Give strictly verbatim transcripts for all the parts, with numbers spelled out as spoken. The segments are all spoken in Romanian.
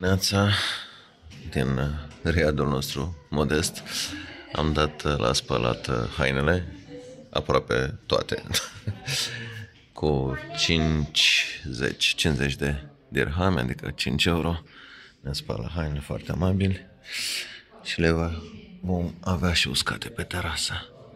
Neața, din Riadul nostru modest, am dat la spălat hainele, aproape toate, cu cincizeci, cincizeci de dirhame, adică cinci euro. Ne spălă hainele foarte amabil și le vom avea și uscate pe terasă.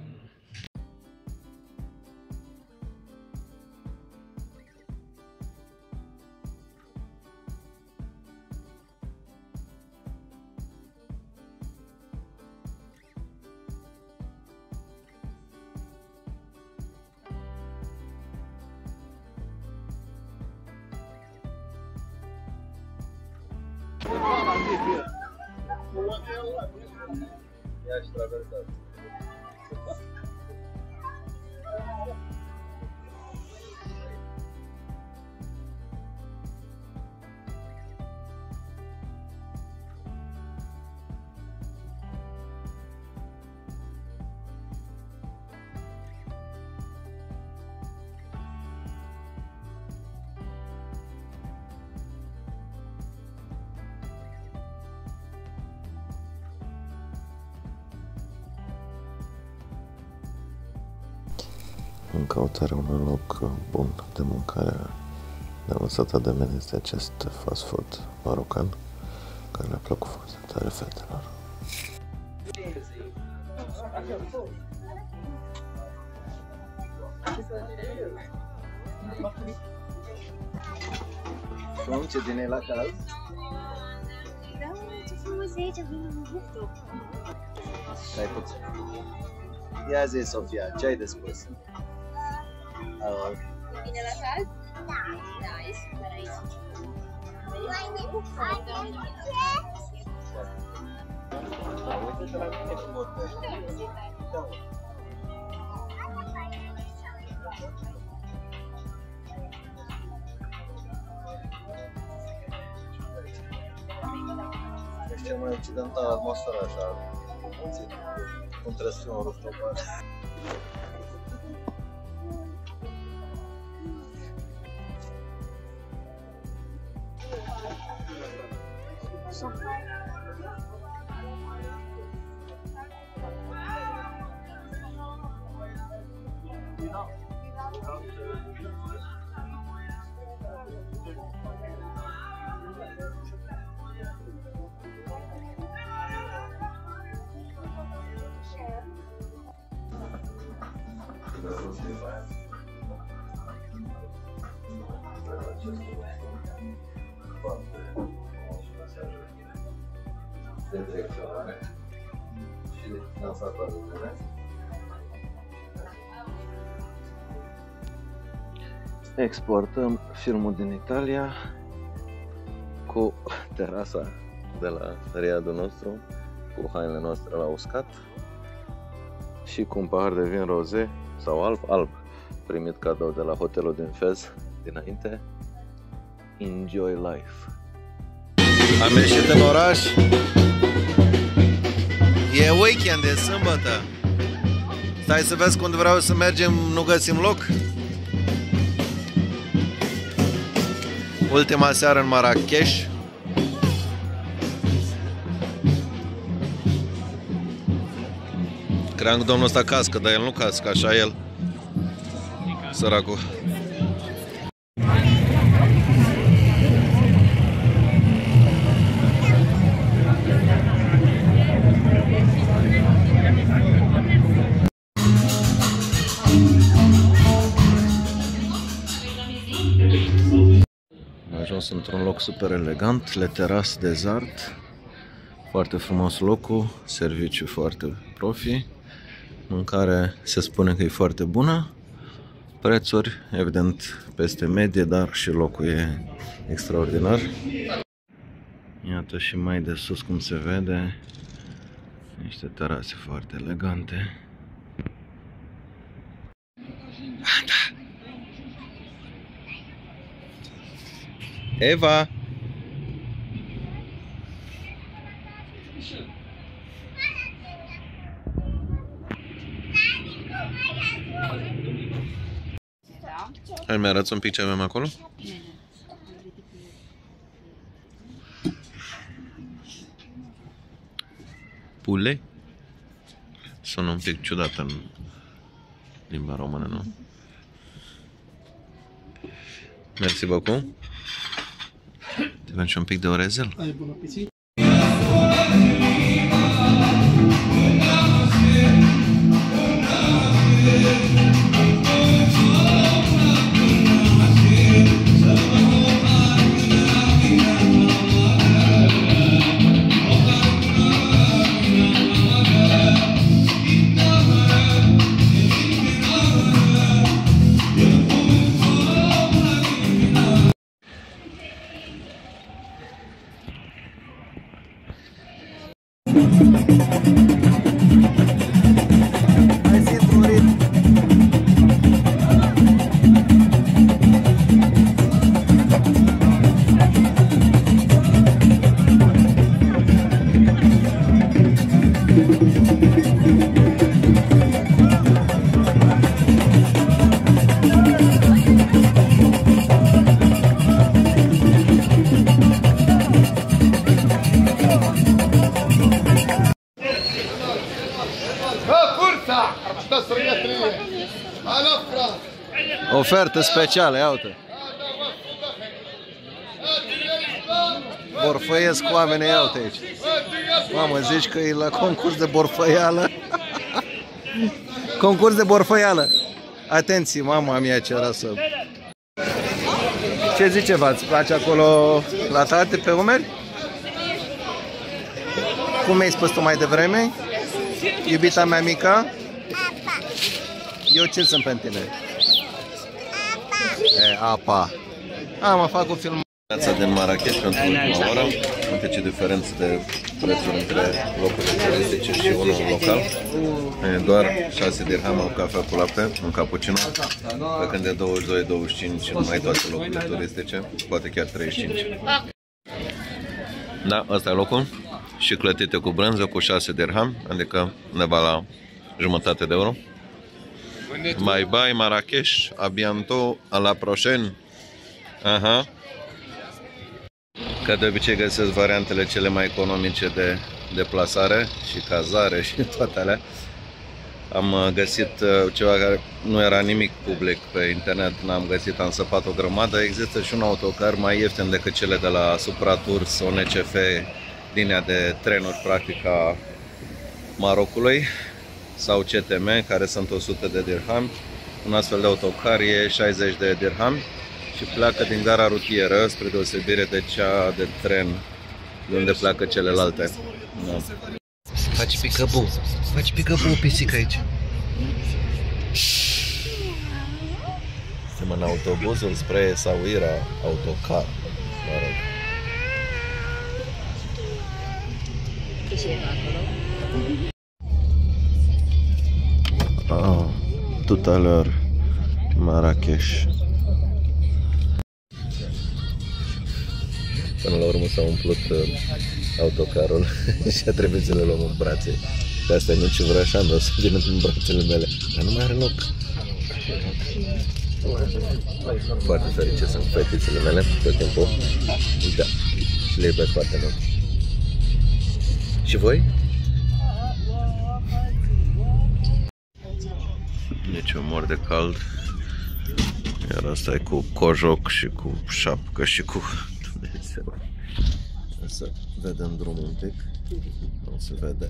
I-aș traversa. În căutarea unui loc bun de mâncare, ne-am lăsat de mine este acest fast food marocan, care le-a plăcut foarte tare fetelor. Cum? Ce din e la caz? Da, ce frumos e aici, vine în buftul. Stai puțin. Ia zi, Sofia, ce ai de spus? Uh, Vine la caz? Da. Da, e super aici. Uite-te la mine cum vorbești. Ești cel mai occidental atmosfera așa, puțin, cum trebuie să fie un rooftop. De direcționare și de finanțator de tine. Exportăm filmul din Italia cu terasa de la Riadul nostru, cu hainele noastre la uscat și cu un pahar de vin roze sau alb, alb, primit cadou de la hotelul din Fez dinainte. Enjoy life! Am ieșit în oraș. E weekend, e sâmbătă. Stai să vezi când vreau să mergem, nu găsim loc. Ultima seară în Marrakech. Cream că domnul ăsta cască, dar el nu cască, așa el. Săracul. Am ajuns într-un loc super elegant, Le Terrasse des Arts. Foarte frumos locul, serviciu foarte profi, mâncare se spune că e foarte bună, prețuri evident peste medie, dar și locul e extraordinar. Iată și mai de sus cum se vede, niște terase foarte elegante. Eva! Hai, mi arăți un pic ce avem acolo? Poulet. Sună un pic ciudat în limba română, nu? Mersi beaucoup. Te vând și un pic de orezel. Ai bun apetit. Ofertă specială, ia uite. Borfăiesc oamenii, ia uite aici. Mamă, zici că e la concurs de borfăială? Concurs de borfăială. Atenție, mama mea ce era să... Ce zice, v-ați place acolo la tate pe umeri? Cum mi-ai spus tu mai devreme? Iubita mea mică? Eu ce sunt pentru tine? E, apa. A, mă fac o film. Piața din Marrakech pentru ultima oră. Uite ce diferență de prețuri între locurile turistice și unul local. E doar șase dirham o cafea cu lapte, un cappuccino, pe când de douăzeci și doi douăzeci și cinci în mai toate locurile turistice, poate chiar treizeci și cinci. Da, ăsta e locul. Și clătite cu brânză cu șase dirham, adică undeva la jumătate de euro. Bye bye Marrakech, a bientôt, à la prochaine. Aha. Ca de obicei găsesc variantele cele mai economice de deplasare și cazare și toate alea. Am găsit ceva care nu era nimic public pe internet, n-am găsit, am săpat o grămadă. Există și un autocar mai ieftin decât cele de la Supratours, O N C F, linia de trenuri practic a Marocului, sau C T M, care sunt o sută de dirham. Un astfel de autocar e șaizeci de dirham și pleacă din gara rutieră, spre deosebire de cea de tren, de unde pleacă celelalte. Da. Faci pică-bu, faci pică-bu, pisică aici. Suntem în autobuzul spre Essaouira, autocar, mă rog. Ah, tout à l'heure, Marrakech. Până la urmă s-a umplut uh, autocarul și a trebuit să le luăm în brațe. De asta nu ce vrea așa, o să vină în brațele mele. Dar nu mai are loc. Foarte fericit sunt fetițele mele tot timpul. Da, și le iubesc foarte mult. Și voi? Deci eu mor de cald. Iar asta e cu cojoc și cu șapcă și cu... Dumnezeu. Să vedem drumul un pic. Nu se vede.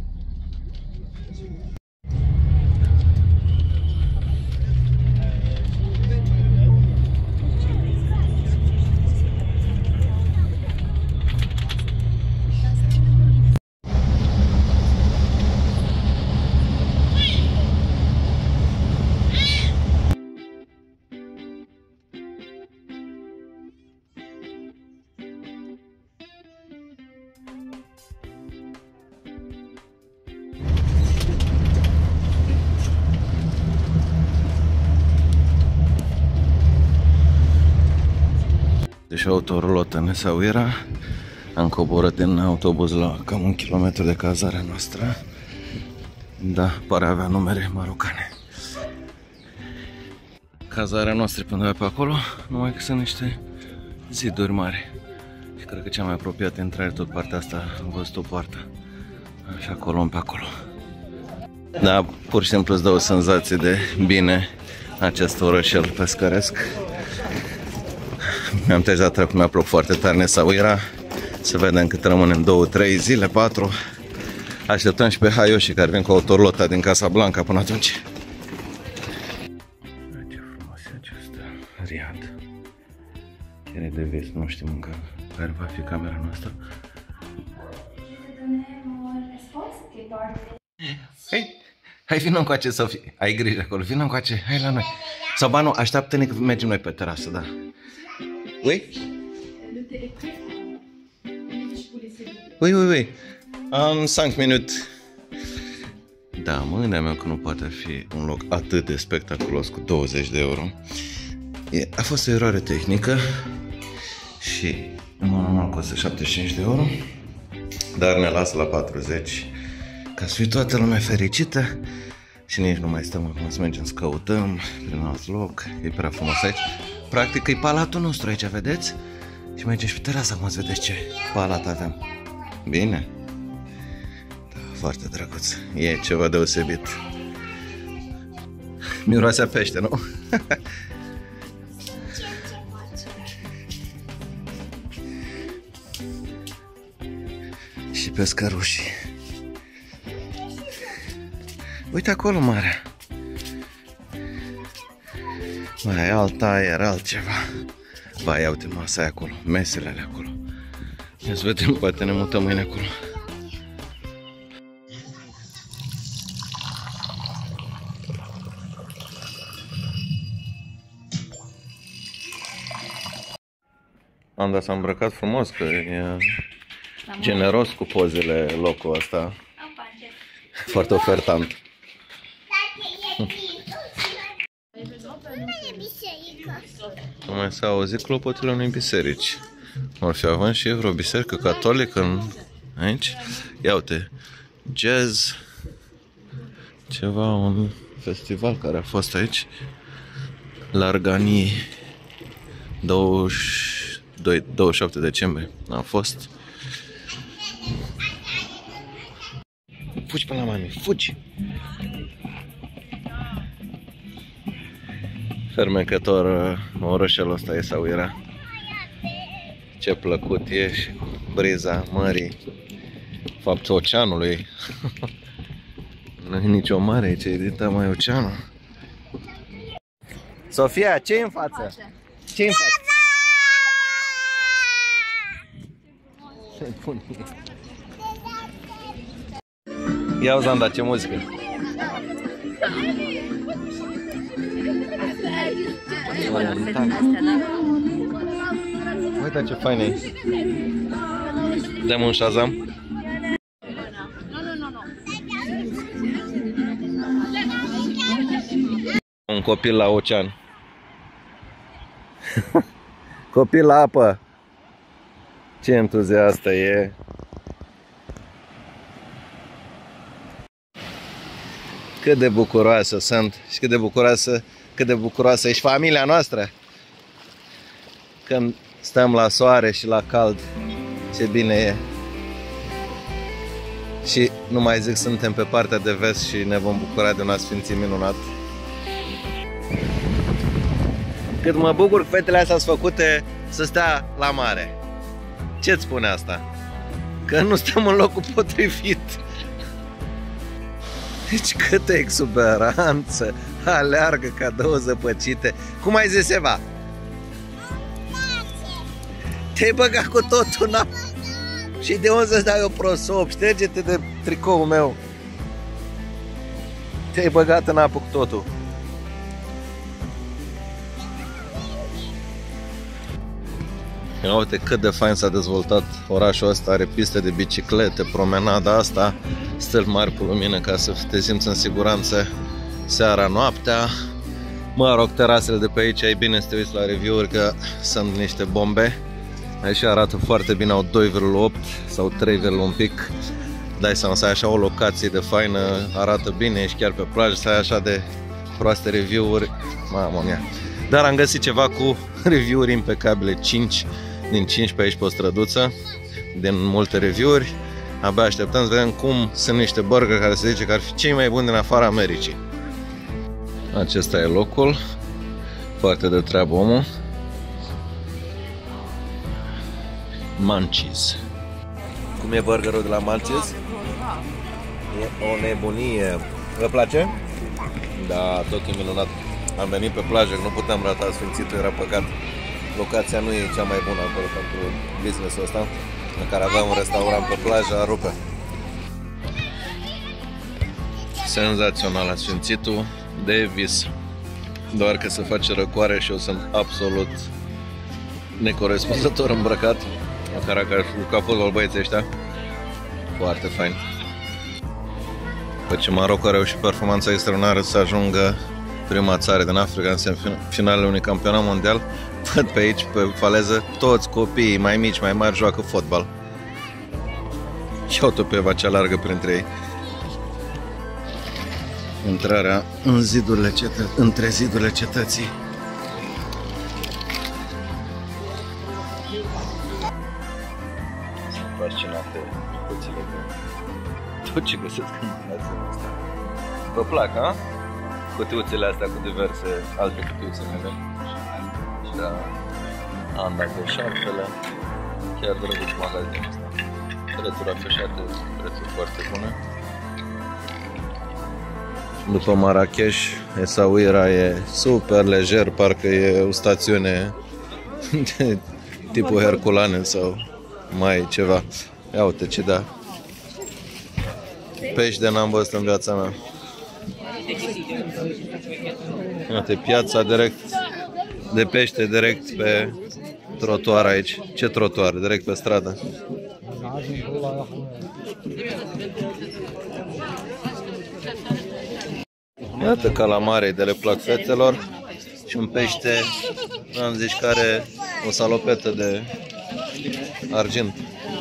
Deci autorulotă în Essaouira. Am coborât din autobuz la cam un kilometru de cazarea noastră. Da, pare a avea numere marocane. Cazarea noastră până pe acolo, numai că sunt niște ziduri mari. Și cred că cea mai apropiată intrare tot partea asta am văzut o poartă. Și acolo, pe acolo. Da, pur și simplu îți dă o senzație de bine acest orășel pescăresc. Mi-am tezat trecut, mi-a plăcut foarte tare Essaouira. Să vedem cât rămânem, două, trei zile, patru. Așteptăm și pe haioșii care vin cu autolota din Casablanca până atunci. Ce frumos e acest Riad. Chiar e de vis, nu știm încă care va fi camera noastră. Hai, hai vină încoace, Sofie. Ai grijă acolo, vină încoace, hai la noi. Sau ba nu, așteaptă-ne că mergem noi pe terasă, da. Oui? Oui, oui, oui. Am cinci minute. Da, mă gândeam eu că nu poate fi un loc atât de spectaculos cu douăzeci de euro. E, a fost o eroare tehnică și în mod normal costă șaptezeci și cinci de euro, dar ne lasă la patruzeci ca să fie toată lumea fericită și nici nu mai stăm acum să mergem să căutăm prin alt loc. E prea frumos aici. Practic e palatul nostru aici, vedeți? Și mergem și pe terasă acum să vedeți ce palat avem. Bine? Da, foarte drăguț. E ceva deosebit. Miroase a pește, nu? Și pescărușii. Uite acolo marea. Mai alt aer, altceva. Ba, ia uite masa aia acolo, mesele alea acolo. Ia să vedem, poate ne mutăm mâine acolo. Am dat s-a îmbrăcat frumos, că e generos cu pozele locul ăsta. Foarte ofertant. Mai s-a auzit clopotele unei biserici. Or fi având și vreo biserică catolică în... aici. Ia uite, jazz, ceva, un festival care a fost aici la Arganii, douăzeci și doi, douăzeci și șapte decembrie a fost. Fugi până la mami, fugi! Fermecător orășelul ăsta e Essaouira. Ce plăcut e și briza mării, fapt oceanului. Nu e nicio mare aici, e din mai oceanul. Sofia, ce-i în față? Ce-i în față? Ia Zanda, ce muzică! Uite ce fain e! Dăm un Shazam! Un copil la ocean. Copil la apă. Ce entuziastă e. Cât de bucuroasă sunt și cât de bucuroasă, cât de bucuroasă ești familia noastră. Când stăm la soare și la cald, ce bine e. Și nu mai zic, suntem pe partea de vest și ne vom bucura de un asfințit minunat. Cât mă bucur că fetele astea sunt făcute să stea la mare. Ce-ți spune asta? Că nu stăm în locul potrivit. Deci câtă exuberanță, aleargă ca două zăpăcite. Cum ai zis, Eva? Te-ai băgat cu totul în apă. Și de unde să-ți dau eu prosop? Șterge-te de tricoul meu. Te-ai băgat în apă cu totul. Ia uite cât de fain s-a dezvoltat orașul ăsta, are piste de biciclete, promenada asta, stâlpi mari cu lumină ca să te simți în siguranță seara, noaptea. Mă rog, terasele de pe aici, e bine să te uiți la review-uri că sunt niște bombe. Aici arată foarte bine, au doi virgulă opt sau trei, un pic. Dai seama să ai așa o locație de faină, arată bine, ești chiar pe plajă, să ai așa de proaste review-uri, mamă mia. Dar am găsit ceva cu review-uri impecabile, cinci din cinci pe aici pe o străduță, din multe review-uri. Abia așteptăm să vedem cum sunt niște burgeri care se zice că ar fi cei mai buni din afara Americii. Acesta e locul. Foarte de treabă omul. Munchies. Cum e burgerul de la Munchies? E o nebunie. Vă place? Da, tot e minunat. Am venit pe plajă, nu puteam rata Sfințitul, era păcat. Locația nu e cea mai bună acolo pentru business-ul ăsta, în care aveam un restaurant pe plajă, a rupe. Senzațional la Sfințitul de vis. Doar că se face răcoare și eu sunt absolut necorespunzător îmbrăcat. Măcar că aș juca fotbal băieții ăștia. Foarte fain. După ce Maroc a reușit performanța extraordinară să ajungă prima țară din Africa în finalele unui campionat mondial, văd pe aici, pe faleză, toți copiii mai mici, mai mari joacă fotbal. Și iau tot pe eva cea largă printre ei. Intrarea în zidurile cetă- între zidurile cetății. Sunt fascinate cuțile de tot ce găsesc în viața asta. Vă plac, ha? Cutiuțele astea cu diverse alte cutiuțe mele. Da. Anda cu șarfele. Chiar drăguț magazinul ăsta. Prețuri afișate, prețuri foarte bune. După Marrakesh, Essaouira e super lejer, parcă e o stațiune de tipul Herculane sau mai ceva. Ia uite ce da. Pești de n-am văzut în viața mea. Uite, piața direct de pește, direct pe trotuar aici. Ce trotuar? Direct pe stradă. Iată calamarii de le plac fetelor și un pește, am zis, care o salopetă de argint.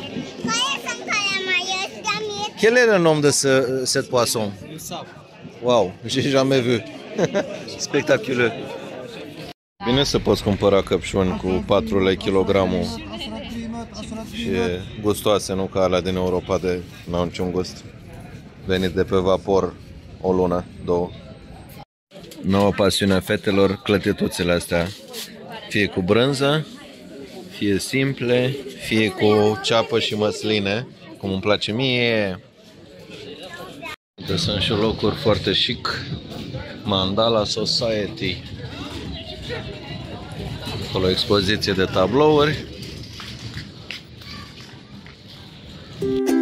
Quel est le nom de ce, cette poisson? Wow, j'ai jamais vu. Spectaculeux. Bine să poți cumpăra căpșuni cu patru lei kilogramul și gustoase, nu ca alea din Europa de n-au niciun gust. Venit de pe vapor o lună, două. Noua pasiune a fetelor, clătituțele astea. Fie cu brânză, fie simple, fie cu ceapă și măsline, cum îmi place mie. Sunt și locuri foarte chic. Mandala Society. Acolo expoziție de tablouri.